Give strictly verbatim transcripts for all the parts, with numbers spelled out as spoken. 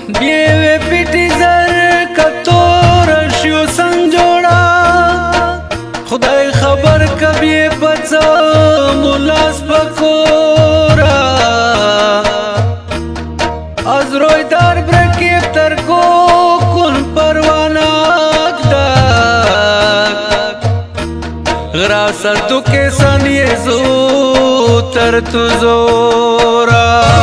بیوی پیٹی زر کتور شیو سنجوڑا خدای خبر کبھی پچا ملاس پکورا از روی دار برکیب تر کو کن پرواناک داک غراسا تو کے سنی زو تر تو زورا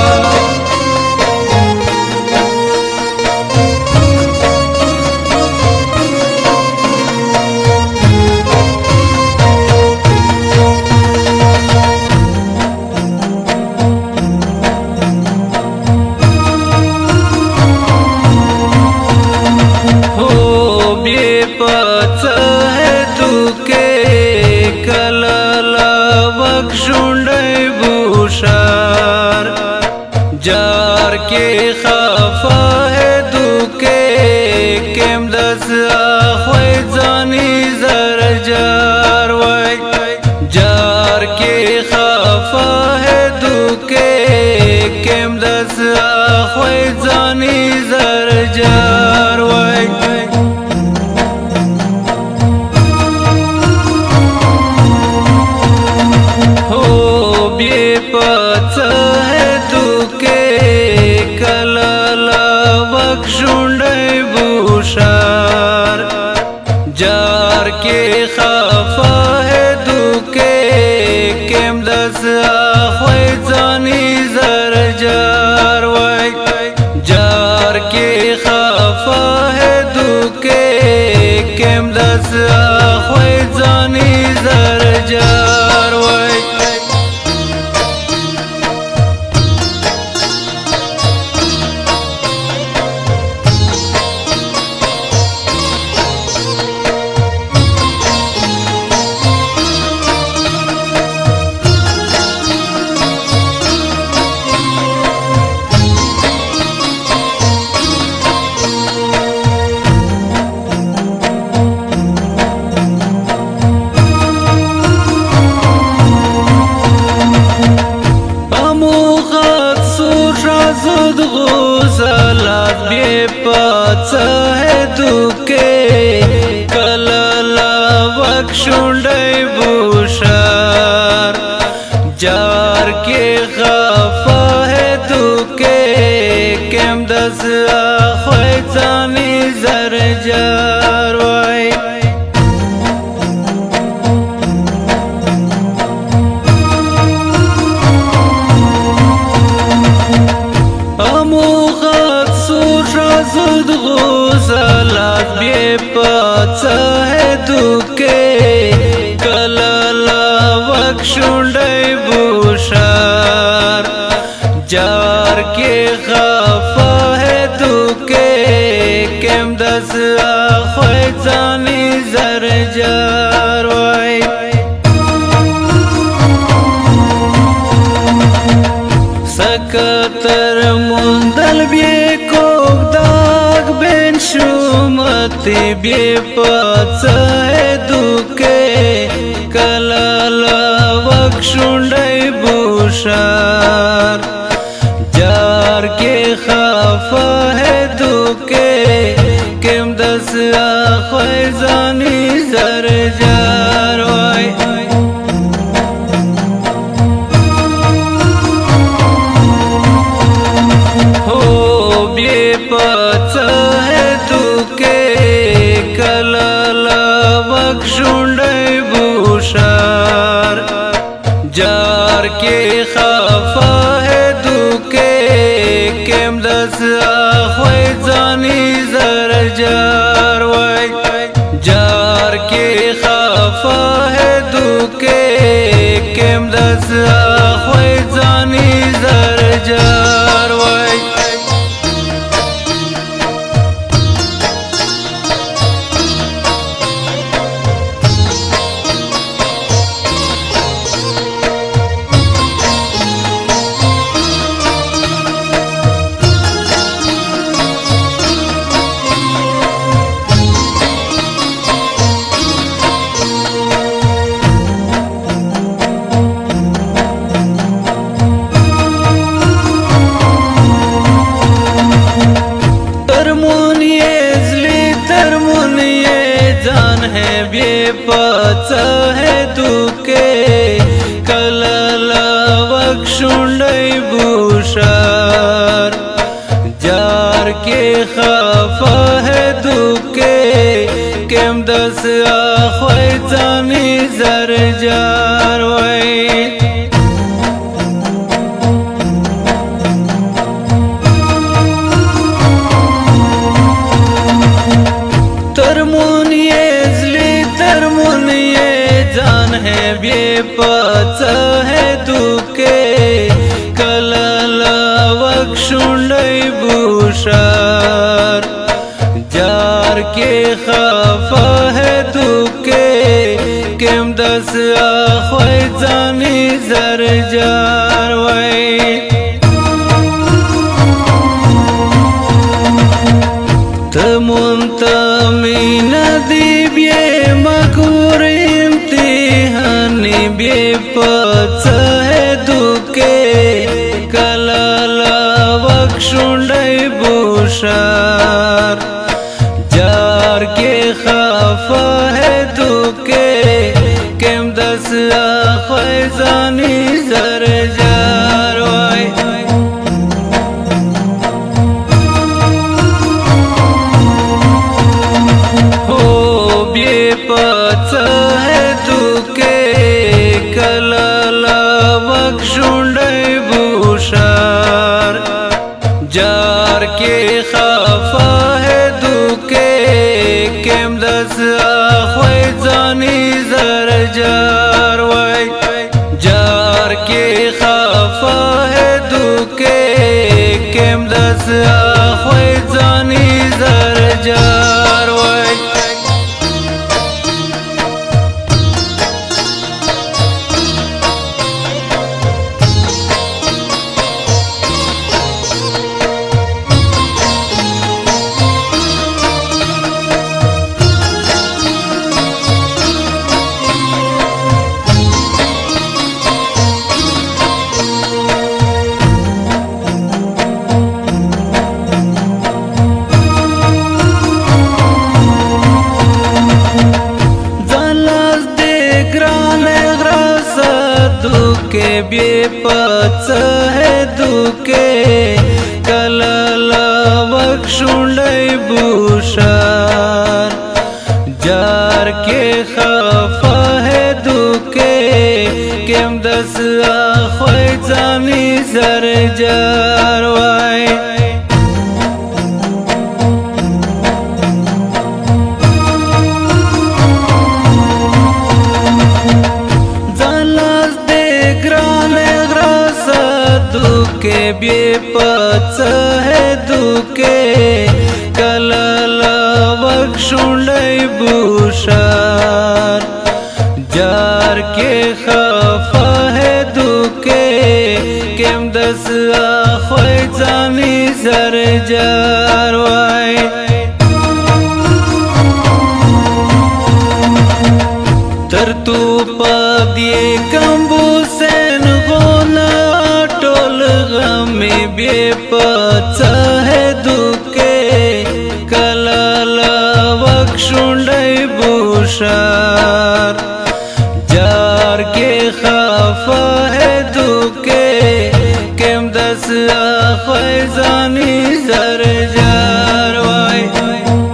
जार के खफा है दुके केम दस आखोय जानी जर जार वाई जार के खफा है दुके केम दस आखोय जानी जर जार वाई हो बे पच है दुके जार के खफा है दुके केम दस आखोय जानी जर जार वाई जार के खफा है दुके केम दस आखोय जानी जर जार वाई पच है दुके कलला बख्शुंडै बुशार जार के खफा है दुके केम दस आखोय जानी जर जार वाई पच है दुके कलला बख्शुंडै बुशार जार के खफा है दुके केम दस आखोय जानी जर जार वाई सकतर मुंदल बे कोक दाग बेन शुमती बे पच है दुके कलला बख्शुंडै बुशार जार के खफा है दुके केम दस आखोय जानी जर जार वाई हो बे पच है दुके कलला बख्शुंडै बुशार जार के खफा है दुके केम दस आखोय जानी जर जार वाई जार के खफा है दुके केम दस आखोय जानी जर जार वाई के खफा है दुके केम दस आखोय जानी जर जार वै तरमुनिये जली तरमुनिये जान है बे पच है दुके कलला वक्षुंडई बुशार जार के खफा है दुके केम दस आखोय जानी जर जार वै तमुन तमीन दिब्ये मकुर इम्तिहानी बे पच है दुके कलला वक्षुंडई बुशार जार के खफा है दुके केम दस आखोय जानी जर जार वै पच है दुके कलला वक्षुंडई बुशार जार के खफा है दुके केम दस आखोय जानी जर जार वै जार के खफा है दुके केम दस आखोय जानी जर जार वै दुके बे पच है दुके कलला वक्षुंडई बुशार जार के खफा है दुके केम दस आखोय जानी जर जार वै दुके बे पच है दुके कलला वक्षुंडई बुशार जार के खफा है दुके केम दस आखोय जानी जर जार वै तर तू पदिए कम्बुसेन गोना टोल गमे बे पच है दुके कलला वक्षुंडई बुशार जार के खफा है दुके केम दस आखोय जानी जर जार वै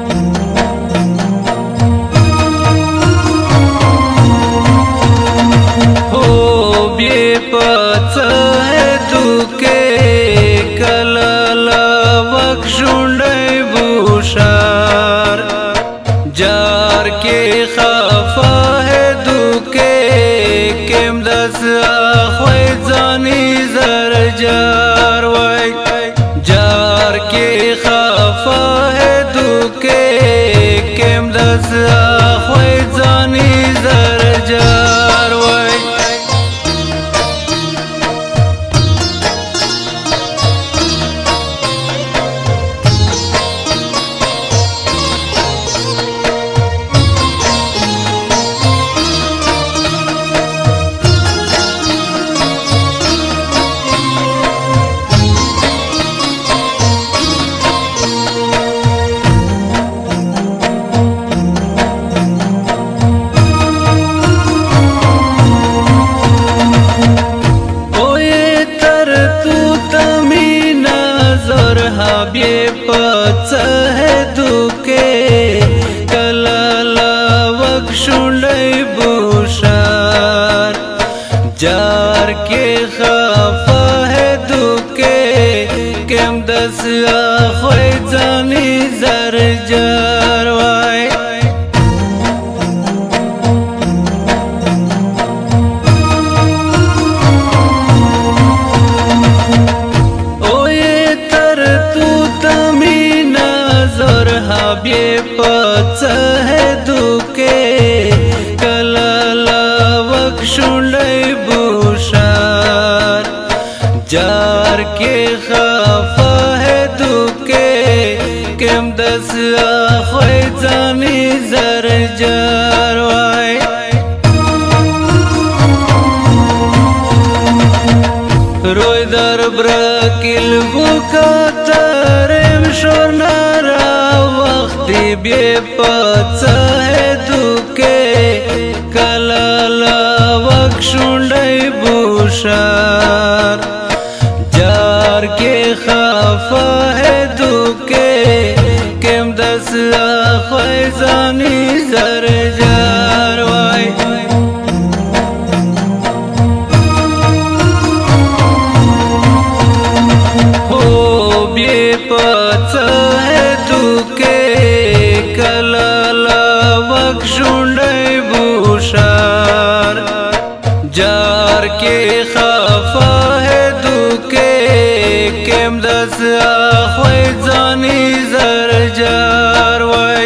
पच है दुके कलला वक्षुंडई बुशार जार के खफा है दुके केम दस आखोय जानी जर जार वै जार के खफा है दुके केम दस आखोय जानी जर जार वै زور حبی پڅ ہے دوکے کلالا وک شونډی بوشار جار کے خفا ہے دوکے کم دس آخوی زانی زر جار وای حبی پڅ ہے دوکے کلالا وک شونډی بوشار جار کے خفا ہے دوکے کم دس آخوی زانی زر جار وای روی در برکل بکترم شورنارا وقتی بی پڅ ہے دوکے کلالا وک شونډی بوشار جار کے خفا ہے دوکے کم دس آخوی زانی زر جار وای ہو بی پڅ ہے دوکے کلالا وک شونډی بوشار جار کے خفا ہے دوکے کم دس آخوی زانی زر جار وای